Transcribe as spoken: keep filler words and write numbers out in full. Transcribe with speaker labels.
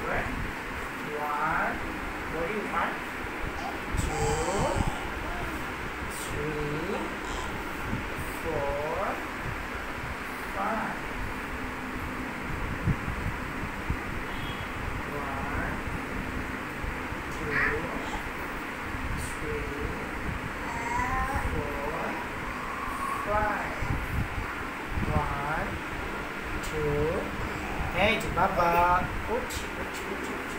Speaker 1: Right? One. What do you mark? Two. Three. Four. Five. One. Two. Three. Four. Five. One. Two. Hey, Baba. Uchi, uchi, uchi.